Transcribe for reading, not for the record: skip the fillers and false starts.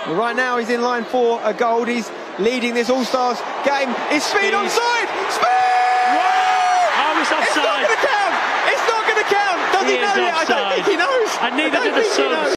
Well, right now he's in line for a goal. He's leading this All-Stars game. Is Speed onside? Speed! Oh, it's offside. It's not going to count. It's not going to count. Does he know it? I don't think he knows. And neither do the Suns.